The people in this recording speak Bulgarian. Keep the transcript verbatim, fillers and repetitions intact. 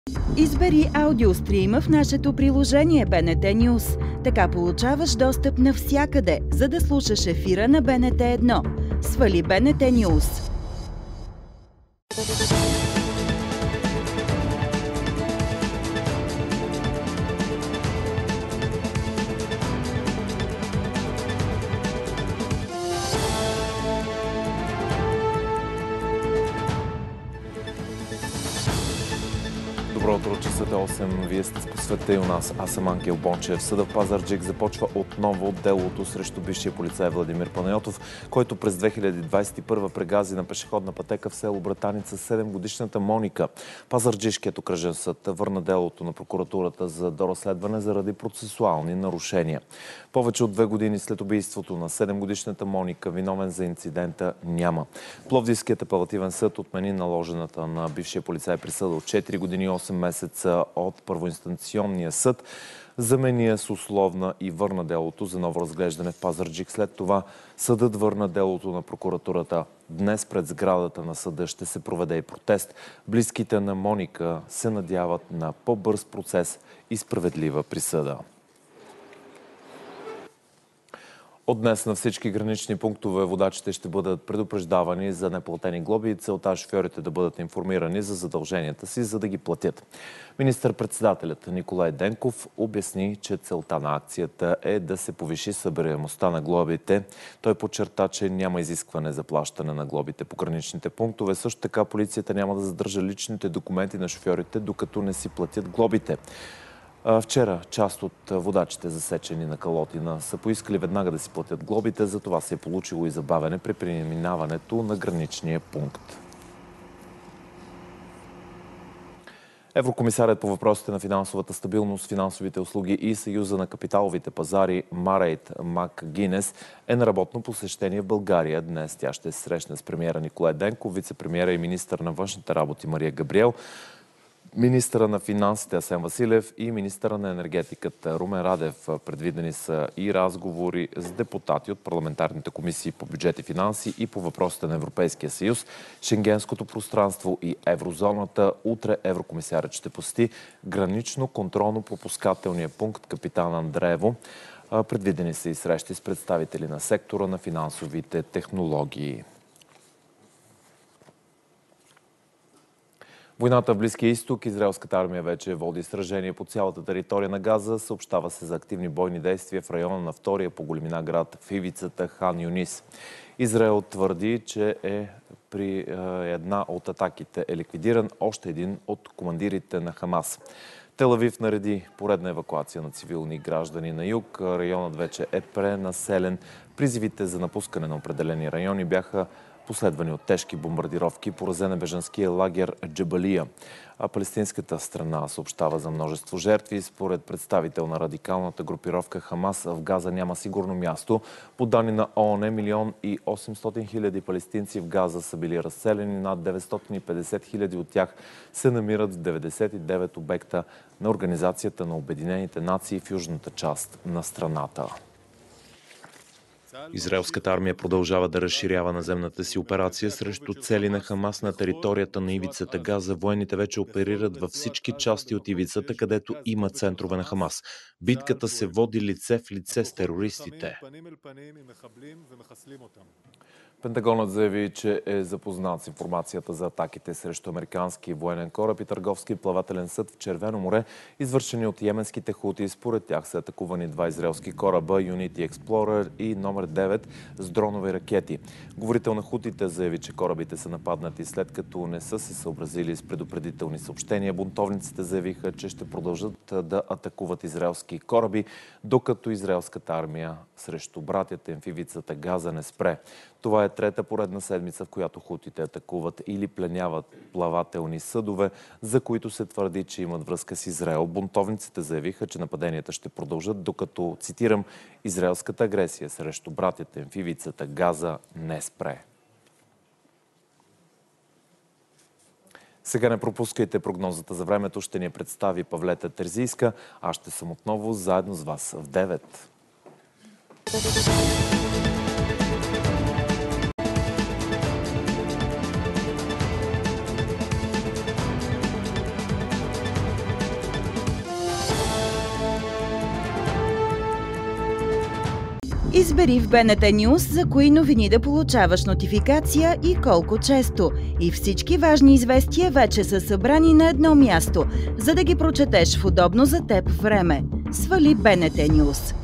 Избери аудиострима в нашето приложение Б Н Т News. Така получаваш достъп навсякъде, за да слушаш ефира на Б Н Т едно. Свали Б Н Т News. Добро утро, часът е осем. Вие сте по света и у нас. Аз съм Ангел Бончев. Съда в Пазарджик започва отново делото срещу бившия полицай Владимир Панайотов, който през две хиляди двадесет и първа прегази на пешеходна пътека в село Братаница седемгодишната Моника. Пазарджишкият окръжен съд върна делото на прокуратурата за доразследване заради процесуални нарушения. Повече от две години след убийството на седемгодишната Моника, виновен за инцидента няма. Пловдивският апелативен съд отмени наложената на бившия полицай присъда от четири години и осем месеца от първоинстанционния съд, замени я с условна и върна делото за ново разглеждане в Пазарджик. След това съдът върна делото на прокуратурата. Днес пред сградата на съда ще се проведе и протест. Близките на Моника се надяват на по-бърз процес и справедлива присъда. От днес на всички гранични пунктове водачите ще бъдат предупреждавани за неплатени глоби и целта шофьорите да бъдат информирани за задълженията си, за да ги платят. Министър-председателят Николай Денков обясни, че целта на акцията е да се повиши събираемостта на глобите. Той подчерта, че няма изискване за плащане на глобите по граничните пунктове. Също така полицията няма да задържа личните документи на шофьорите, докато не си платят глобите. Вчера част от водачите, засечени на Калотина, са поискали веднага да си платят глобите, затова се е получило и забавяне при преминаването на граничния пункт. Еврокомисарят по въпросите на финансовата стабилност, финансовите услуги и Съюза на капиталовите пазари Марейт МакГинес е на работно посещение в България. Днес тя ще се срещне с премиера Николай Денков, вице-премиера и министър на външните работи Мария Габриел, министъра на финансите Асен Василев и министъра на енергетиката Румен Радев. Предвидени са и разговори с депутати от парламентарните комисии по бюджет и финанси и по въпросите на Европейския съюз, Шенгенското пространство и еврозоната. Утре еврокомисарът ще посети гранично-контролно-пропускателния пункт Капитан Андреево. Предвидени са и срещи с представители на сектора на финансовите технологии. Войната в Близкия изток. Израелската армия вече води сражение по цялата територия на Газа. Съобщава се за активни бойни действия в района на втория по големина град в ивицата Хан Юнис. Израел твърди, че е при една от атаките е ликвидиран още един от командирите на Хамас. Тел Авив нареди поредна евакуация на цивилни граждани на юг. Районът вече е пренаселен. Призивите за напускане на определени райони бяха последвани от тежки бомбардировки, поразен е бежанския лагер Джабалия. А палестинската страна съобщава за множество жертви. Според представител на радикалната групировка Хамас, в Газа няма сигурно място. По данни на ООН, милион и осемстотин хиляди палестинци в Газа са били разселени. Над деветстотин и петдесет хиляди от тях се намират в деветдесет и девет обекта на Организацията на Обединените нации в южната част на страната. Израелската армия продължава да разширява наземната си операция срещу цели на Хамас на територията на ивицата Газа. Военните вече оперират във всички части от ивицата, където има центрове на Хамас. Битката се води лице в лице с терористите. Пентагонът заяви, че е запознат с информацията за атаките срещу американски военен кораб и търговски плавателен съд в Червено море, извършени от йеменските хути. Според тях са атакувани два израелски кораба, Unity Explorer и номер девет, с дронови ракети. Говорител на хутите заяви, че корабите са нападнати след като не са се съобразили с предупредителни съобщения. Бунтовниците заявиха, че ще продължат да атакуват израелски кораби, докато израелската армия срещу братята им в ивицата Газа не спре. Това е трета поредна седмица, в която хутите атакуват или пленяват плавателни съдове, за които се твърди, че имат връзка с Израел. Бунтовниците заявиха, че нападенията ще продължат, докато, цитирам, израелската агресия срещу братята им в ивицата Газа не спре. Сега не пропускайте прогнозата за времето. Ще ни я представи Павлета Терзийска. Аз ще съм отново заедно с вас в девет. Избери в БНТ News за кои новини да получаваш нотификация и колко често. И всички важни известия вече са събрани на едно място, за да ги прочетеш в удобно за теб време. Свали БНТ News.